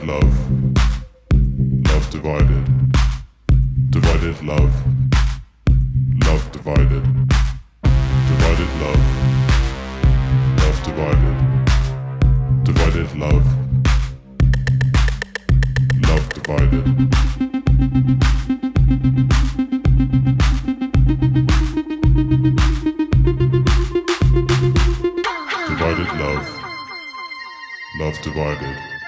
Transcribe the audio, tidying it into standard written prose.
Divided love, love divided. Divided love, love divided. Divided love, love divided. Divided love, love divided. Divided love, love divided.